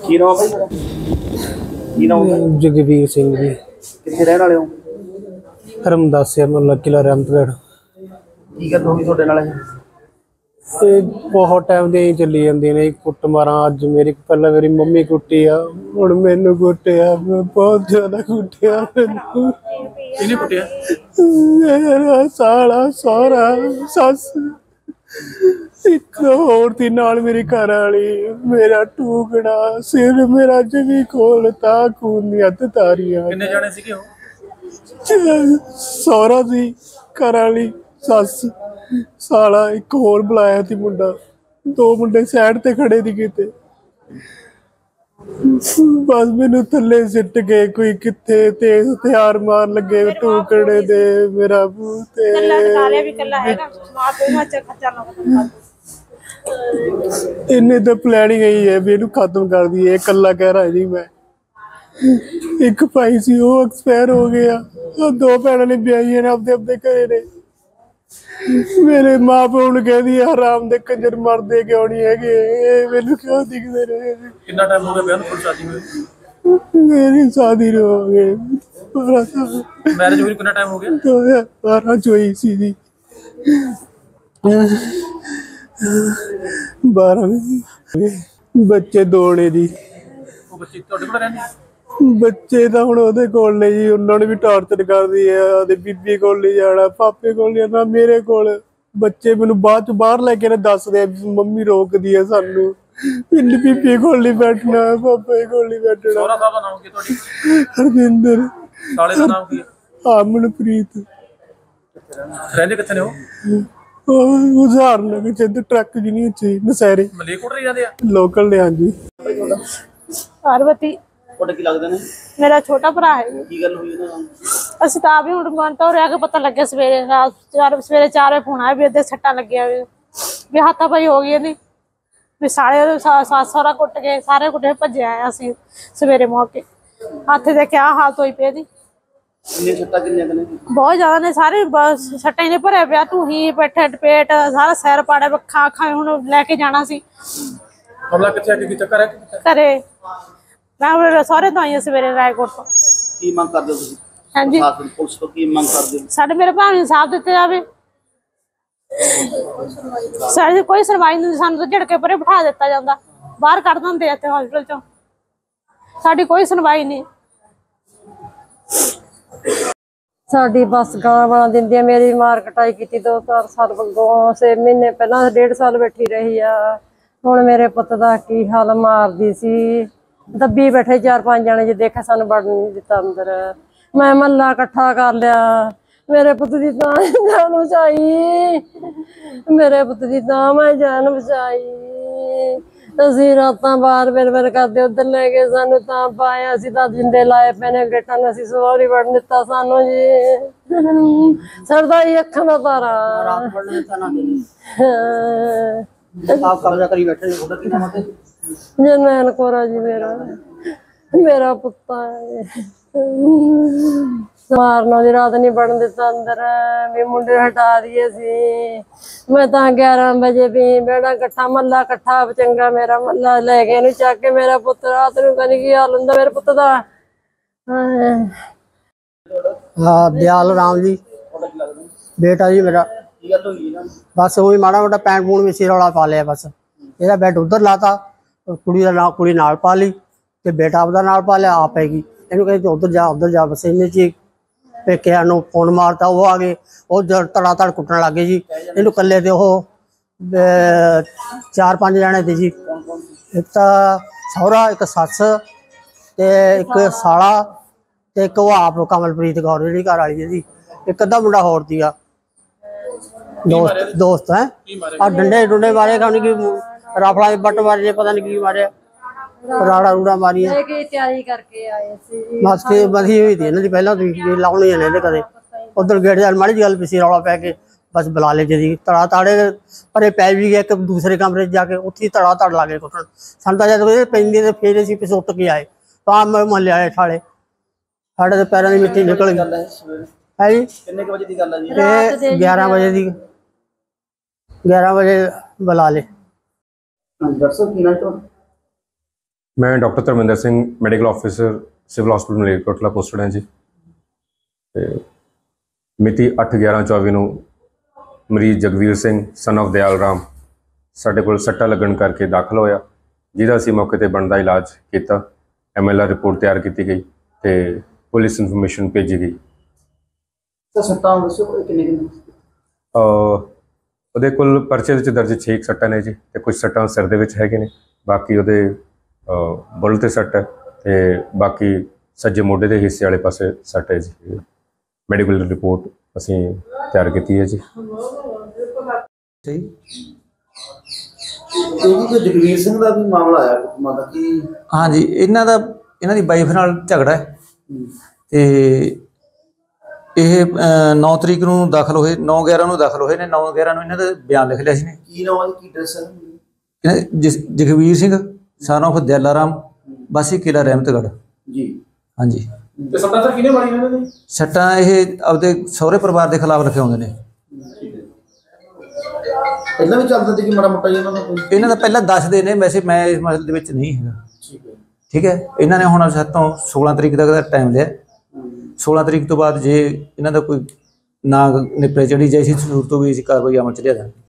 ਕੀ ਨਾਮ ਹੈ ਭਾਈ? ਕੀ ਨਾਮ ਹੈ? ਜਗਵੀਰ ਸਿੰਘ जी। ਕਿੱਥੇ ਰਹਿਣ ਵਾਲੇ ਹੋ? ਰਮਦਾਸਿਆ ਮੁਹੱਲਾ ਕਿਲਾ ਰਹਿਮਤਗढ़। ਕੀ ਗੱਲ ਹੋ ਗਈ ਤੁਹਾਡੇ ਨਾਲ? बहुत टाइम दी चली जाती ने कुट मारा। अज मेरी पहले मेरी मम्मी कुटी आ, हुण मैनू कुटिया। मैं बहुत ज्यादा कुटिया। किहने कुटिया? मेरा साला सौरा सस एक होर थी नाल मेरी घर वाली। मेरा टूकड़ा सिर मेरा जवी खोलता खून दी हद तारियां। किन्ने जाने सीगे हो? सौरा सी, घर वाली, सस, साला एक होर बुलाया थी मुंडा। दो मुंडे साइड ते खड़े थे किते। बस मैनू थले सिट गए, कोई किथे तेज हथियार मार लगे टूकड़े दे। मेरा भूत इन्हें तो प्लानिंग यही है भी इनू खत्म कर दी। कला कह रहा जी मैं। एक भाई सी वो एक्सपायर हो गया। दो भैनों ने ब्याही ने अपने अपने घरे ने। मेरे मां प्यो ने कह दिया हराम दे कंजर मरदे क्यों नहीं है, मैनू क्यों दिखते रहे। कितना टाइम हो गया ब्याह नूं? शादी हुई मेरी शादी हो गई 12 साल। मैरिज हुई कितना टाइम हो गया? 2012 ਚ ਹੋਈ ਸੀ ਜੀ। 12 ਬੱਚੇ ਦੋ ਨੇ ਜੀ। ਉਹ ਬੱਚੇ ਤੁਹਾਡੇ ਕੋਲ ਰਹਿੰਦੇ? ਬੱਚੇ ਤਾਂ ਹੁਣ ਉਹਦੇ ਕੋਲ ਨੇ ਜੀ। ਉਹਨਾਂ ਨੂੰ ਵੀ ਟਾਰਚਰ ਕਰਦੀ ਹੈ। ਉਹਦੇ ਬੀਬੀ ਕੋਲ ਨਹੀਂ ਜਾਣਾ, ਪਾਪੇ ਕੋਲ ਨਹੀਂ ਜਾਣਾ, ਮੇਰੇ ਕੋਲ। ਬੱਚੇ ਮੈਨੂੰ ਬਾਅਦ ਚ ਬਾਹਰ ਲੈ ਕੇ ਦੱਸਦੇ ਆ ਮੰਮੀ ਰੋਕਦੀ ਹੈ ਸਾਨੂੰ। ਪਿੰਡ ਬੀਬੀ ਕੋਲ ਨਹੀਂ ਬੈਠਣਾ, ਪਾਪੇ ਕੋਲ ਨਹੀਂ ਬੈਠਣਾ। ਸੋਹਰਾ ਸਾਹਿਬ ਦਾ ਨਾਮ ਕੀ ਤੁਹਾਡੀ? ਹਰਜਿੰਦਰ। ਸਾਲੇ ਦਾ ਨਾਮ ਕੀ ਹੈ? ਅਮਨਪ੍ਰੀਤ। ਰਹਿੰਦੇ ਕਿੱਥੇ ਨੇ ਉਹ? ਉਹ ਉਦਾਹਰਨ ਜਿੱਦ ਟਰੱਕ ਜਿਹਨੀ ਚ ਨਸ਼ਹਿਰੇ ਮਲੇਕੋਟਰੇ ਜਾਂਦੇ ਆ? ਲੋਕਲ ਨੇ। ਹਾਂਜੀ। पार्वती ਤੁਹਾਡੇ ਕੀ ਲੱਗਦੇ ਨੇ? मेरा छोटा भरा है। ਕੀ ਗੱਲ ਹੋਈ ਉਹਨਾਂ ਨਾਲ? ਅਸੀਂ ਤਾਂ ਆਪ ਹੀ ਹੁਣ ਗੰਟਾ ਹੋ ਕੇ ਪਤਾ ਲੱਗਿਆ ਸਵੇਰੇ 4 ਵਜੇ ਫੋਨ ਆਇਆ ਵੀ ਇੱਥੇ ਸੱਟਾਂ ਲੱਗਿਆ ਵੀ ਹੱਥਾਪਾਈ ਹੋ ਗਈ ਨਹੀਂ ਵੀ ਸਾਲੇ ਸੱਸ ਸਹੁਰਾ ਕੁੱਟ ਕੇ ਸਾਰੇ ਕੁੱਟੇ ਭੱਜੇ ਆਏ। ਅਸੀਂ ਸਵੇਰੇ ਮੌਕੇ ਹੱਥ ਦੇ ਕਿਆ ਹਾਲਤ ਹੋਈ ਪਈ ਦੀ। ਕਿੰਨੇ ਸੱਟਾਂ ਕਿੰਨੀਆਂ ਨੇ? ਬਹੁਤ ਜ਼ਿਆਦਾ ਨੇ। ਸਾਰੇ ਬਸ ਸੱਟਾਂ ਹੀ ਨੇ ਭਰਿਆ ਪਿਆ। ਢੂਹੀ ਪੇਠੇ ਪੇਟ ਸਾਰਾ ਸਿਰ ਪਾੜਿਆ। ਅੱਖਾਂ ਅੱਖਾਂ ਹੁਣ ਲੈ ਕੇ ਜਾਣਾ ਸੀ। ਹਮਲਾ ਕਿੱਥੇ ਆ ਕੇ ਕੀਤਾ? ਘਰੇ ਮੈਂ ਸਾਰੇ ਤੋਂ ਆਈ ਸਵੇਰੇ ਰਾਏਕੋਟ ਤੋਂ। ਕੀ ਮੰਗ ਕਰਦੇ ਹੋ ਤੁਸੀਂ? ਹਾਂਜੀ, ਪੁਲਿਸ ਤੋਂ ਕੀ ਮੰਗ ਕਰਦੇ ਹੋ? ਸਾਡੇ ਮੇਰੇ ਭਰਾ ਨੂੰ ਇਨਸਾਫ ਦਿੱਤੇ ਜਾਵੇ। ਸਾਡੇ ਕੋਈ ਸੁਣਵਾਈ ਨਹੀਂ। ਸਾਨੂੰ ਤਾਂ ਝੜਕੇ ਪਰੇ ਬਿਠਾ ਦਿੱਤਾ ਜਾਂਦਾ, ਬਾਹਰ ਕੱਢ ਦਿੰਦੇ ਇੱਥੇ ਹਸਪਤਾਲ ਚੋਂ। ਸਾਡੀ ਕੋਈ ਸੁਣਵਾਈ ਨਹੀਂ। ਸਾਡੀ ਬਸ ਗਾਂ ਬਣਾ ਦਿੰਦੀ ਆ। ਮੇਰੀ ਮਾਰ ਕਟਾਈ ਕੀਤੀ 2-4 ਸਾਲ ਅੱਗੋਂ। 6 ਮਹੀਨੇ ਪਹਿਲਾਂ 1.5 ਸਾਲ ਬੈਠੀ ਰਹੀ ਆ। ਹੁਣ ਮੇਰੇ ਪੁੱਤ ਦਾ ਕੀ ਹਾਲ ਮਾਰਦੀ ਸੀ। ਦੱਬੀ ਬੈਠੇ 4-5 ਜਣੇ। ਜੇ ਦੇਖਿਆ ਸਾਨੂੰ ਵੜਨ ਨਹੀਂ ਦਿੱਤਾ ਅੰਦਰ। ਮੈਂ ਮਹੱਲਾ ਇਕੱਠਾ ਕਰ ਲਿਆ। ਮੇਰੇ ਪੁੱਤ ਦੀ ਤਾਂ ਜਾਨ ਬਚਾਈ। ਮੇਰੇ ਪੁੱਤ ਦੀ ਤਾਂ ਮੈਂ ਜਾਨ ਬਚਾਈ। ਅਸੀਂ ਰਾਤਾਂ ਬਾਹਰ ਬਿਰ ਕਰਦੇ ਉੱਧਰ ਲੈ ਕੇ ਸਾਨੂੰ ਤਾਂ ਪਾਇਆ। ਅਸੀਂ ਤਾਂ ਜਿੰਦੇ ਲਾਏ ਪਏ ਨੇ ਗੇਟਾਂ ਨੂੰ। ਅਸੀਂ ਸਵਾਰੀ ਵੜਨ ਦਿੱਤਾ ਸਾਨੂੰ ਜੀ। ਸਰਦਾ ਹੀ ਅੱਖਾਂ ਦਾ ਤਾਰਾ। ਰਾਤ ਵੜਨ ਦਿੱਤਾ ਨਾ ਦੇਣੀ। ਆਪ ਕਬਜ਼ਾ ਕਰੀ ਬੈਠੇ ਨੇ। ਉਹਦਾ ਕੀ ਨਾਮ ਹੈ? ਜਰਨੈਲ ਕੌਰ ਜੀ। ਮੇਰਾ ਪੁੱਤ ਮਾਰਨਾ ਦੀ ਰਾਤ ਨਹੀਂ ਵੜਨ ਦਿੱਤਾ ਅੰਦਰ ਵੀ ਮੁੰਡੇ ਹਟਾ ਦਈਏ ਸੀ। ਮੈਂ ਤਾਂ 11 ਵਜੇ ਵੀ ਬੇੜਾ ਇਕੱਠਾ ਮਹੱਲਾ ਇਕੱਠਾ ਚੰਗਾ ਮੇਰਾ ਮਹੱਲਾ ਲੈ ਕੇ ਇਹਨੂੰ ਚੱਕ ਕੇ। ਮੇਰਾ ਪੁੱਤ ਰਾਤ ਨੂੰ ਕਹਿੰਦੀ ਕੀ ਹਾਲ ਹੁੰਦਾ ਮੇਰੇ ਪੁੱਤ ਦਾ। हाँ दयाल राम जी बेटा जी मेरा। बस वही माड़ा मोटा पैंट पूण में सिर वाला पा लिया। बस ਇਹਦਾ ਬੈਡ ਉਧਰ ਲਾਤਾ। ਕੁੜੀ ਦਾ ਨਾਲ ਕੁੜੀ ਨਾਲ ਪਾ ਲਈ ਤੇ ਬੇਟਾ ਆਪਦਾ ਨਾਲ ਪਾ ਲਿਆ। ਆਪ ਹੈਗੀ ਇਹਨੂੰ ਕਹਿੰਦੇ ਉਧਰ ਜਾ। ਬਸ ਇੰਨੇ ਚ ਪੇਕਿਆਂ ਨੂੰ ਫੋਨ ਮਾਰਤਾ। ਉਹ ਆ ਗਏ। ਉਹ ਧੜਾ ਧੜ ਕੁੱਟਣ ਲੱਗ ਗਏ ਜੀ ਇਹਨੂੰ। ਇਕੱਲੇ ਤੇ ਉਹ 4-5 ਜਣੇ ਤੇ ਜੀ। ਇੱਕ ਤਾਂ ਸਹੁਰਾ, ਇੱਕ ਸੱਸ ਤੇ ਇੱਕ ਸਾਲਾ ਤੇ ਇੱਕ ਉਹ ਆਪ ਕਮਲਪ੍ਰੀਤ ਕੌਰ ਜਿਹੜੀ ਘਰ ਵਾਲੀ ਹੈ ਜੀ। ਇੱਕ ਅੱਧਾ ਮੁੰਡਾ ਹੋਰ ਸੀਗਾ ਦੋਸਤ ਹੈ। ਆ ਡੰਡੇ ਡੁੰਡੇ ਮਾਰੇ ਖਾਣੀ ਕਿ ਰਫਲਾ ਬੱਟ ਮਾਰੇ ਪਤਾ ਨਹੀਂ ਕੀ ਮਾਰਿਆ। ਰਾੜਾ ਰੂੜਾ ਮਾਰੀਆਂ ਤਿਆਰੀ ਕਰਕੇ ਆਏ ਸੀ। ਮਸਤੀ ਵਧੀ ਹੋਈ ਸੀ ਇਹਨਾਂ ਦੀ ਪਹਿਲਾਂ ਤੁਸੀਂ ਲਾਉਣੀ ਨੇ ਕਦੇ ਉਧਰ ਗੇਟ ਜਾ ਮਾੜੀ ਜਿਹੀ ਗੱਲ ਪਿੱਛੇ ਰੌਲਾ ਪੈ ਕੇ ਬਸ ਬੁਲਾ ਲੈ ਜੀ। ਧੜਾ ਤਾੜੇ ਭਰੇ ਪੈ ਵੀ ਗਏ। ਇੱਕ ਦੂਸਰੇ ਕਮਰੇ 'ਚ ਜਾ ਕੇ ਉੱਥੇ ਧੜਾ ਧੜ ਲਾ ਕੇ ਕੁੱਟਣ। ਸਾਨੂੰ ਤਾਂ ਜਦ ਪੈਂਦੀ ਤੇ ਫੇਰ ਅਸੀਂ ਪਿੱਛੇ ਉੱਟ ਕੇ ਆਏ ਤਾਂ ਮੁਹੱਲੇ ਆਏ ਠਾਲੇ। ਸਾਡੇ ਤੇ ਪੈਰਾਂ ਦੀ ਮਿੱਟੀ ਨਿਕਲ ਗਈ ਹੈ ਜੀ। ਕਿੰਨੇ ਵਜੇ ਦੀ ਗੱਲ ਹੈ ਜੀ? ਇਹ 11 ਵਜੇ ਦੀ। 11 ਵਜੇ ਬੁਲਾ ਲੈ। ਦੱਸੋ ਕੀ ਨਾਮ ਤੁਹਾਡਾ? ਮੈਂ doctor Dharminder Singh medical officer civil hospital Malerkotla posted ਹਾਂ ਜੀ। ਤੇ ਮਿਤੀ 8/11/24 ਨੂੰ ਮਰੀਜ਼ ਜਗਵੀਰ ਸਿੰਘ ਸਨ of ਦਿਆਲ ਰਾਮ ਸਾਡੇ ਕੋਲ ਸੱਟਾਂ ਲੱਗਣ ਕਰਕੇ ਦਾਖਲ ਹੋਇਆ, ਜਿਹਦਾ ਅਸੀਂ ਮੌਕੇ ਤੇ ਬਣਦਾ ਇਲਾਜ ਕੀਤਾ। MLR ਰਿਪੋਰਟ ਤਿਆਰ ਕੀਤੀ ਗਈ ਤੇ ਪੁਲਿਸ ਇਨਫੋਰਮੇਸ਼ਨ ਭੇਜੀ ਗਈ। ਤਾਂ ਸੱਟਾਂ ਦੱਸੋ ਕਿੰਨੇ ਉਹਦੇ ਕੋਲ ਪਰਚੇ ਵਿੱਚ ਦਰਜ 6 ਸੱਟਾਂ ਨੇ ਜੀ, ਤੇ ਕੁਝ ਸੱਟਾਂ ਸਿਰ ਦੇ ਵਿੱਚ ਹੈਗੇ ਨੇ, ਬਾਕੀ ਉਹਦੇ ਬੁੱਲ ਤੇ ਸੱਟ ਹੈ ਤੇ ਬਾਕੀ ਸੱਜੇ ਮੋਢੇ ਦੇ ਹਿੱਸੇ ਵਾਲੇ ਪਾਸੇ ਸੱਟ ਹੈ ਜੀ। ਮੈਡੀਕਲ ਰਿਪੋਰਟ ਅਸੀਂ ਤਿਆਰ ਕੀਤੀ ਹੈ ਜੀ। ਕੋਈ ਜਗਵੀਰ ਸਿੰਘ ਦਾ ਵੀ ਮਾਮਲਾ ਆਇਆ ਕੁੱਟਮਾਰ ਦਾ ਕਿ ਹਾਂਜੀ, ਇਹਨਾਂ ਦੀ ਵਾਈਫ ਨਾਲ ਝਗੜਾ ਹੈ ਤੇ ਇਹ 9 ਤਰੀਕ ਨੂੰ ਦਾਖਲ ਹੋਏ, 9/11 ਨੂੰ ਦਾਖਲ ਹੋਏ ਨੇ। 9/11 ਨੂੰ ਇਹਨਾਂ ਦਾ ਬਿਆਨ ਲਿਖ ਲਿਆ ਸੀ ਨੇ। ਕੀ ਨਾਮ ਹੈ, ਕੀ ਡਰੈਸ ਹੈ? ਜਗਵੀਰ ਸਿੰਘ son of ਦਿਆਲਾ ਰਾਮ ਵਾਸੀ ਕਿਲਾ ਰਹਿਮਤਗੜ੍ਹ ਜੀ। ਹਾਂਜੀ। ਤੇ ਸੱਟਾਂ ਸਰ ਕਿਹਨੇ ਮਾਰੀਆਂ ਇਹਨਾਂ ਨੇ? ਸੱਟਾਂ ਇਹ ਆਪਦੇ ਸਹੁਰੇ ਪਰਿਵਾਰ ਦੇ ਖਿਲਾਫ ਲਿਖਾਉਂਦੇ ਨੇ। ਪਹਿਲਾਂ ਵੀ ਚੱਲਦਾ ਸੀ ਕਿ ਮਾੜਾ ਮੋਟਾ ਇਹਨਾਂ ਦਾ ਕੋਈ? ਇਹਨਾਂ ਦਾ ਪਹਿਲਾਂ ਦੱਸਦੇ ਨੇ, ਵੈਸੇ ਮੈਂ ਇਸ ਮਸਲੇ ਦੇ ਵਿੱਚ ਨਹੀਂ ਹੈਗਾ। ਠੀਕ ਹੈ। ਇਹਨਾਂ ਨੇ ਹੁਣ ਸਾਡੇ ਤੋਂ 16 ਤਰੀਕ ਤੱਕ ਦਾ ਟਾਈਮ ਲਿਆ। 16 ਤਰੀਕ ਤੋਂ ਬਾਅਦ ਜੇ ਇਹਨਾਂ ਦਾ ਕੋਈ ਨਾ ਨਿਪਰੇ ਚੜੀ ਜਾਏ ਸੀ ਜ਼ਰੂਰ ਤੋਂ ਵੀ ਅਸੀਂ ਕਾਰਵਾਈ ਅਮਲ ਚ ਲਿਆ ਦਾਂਗੇ।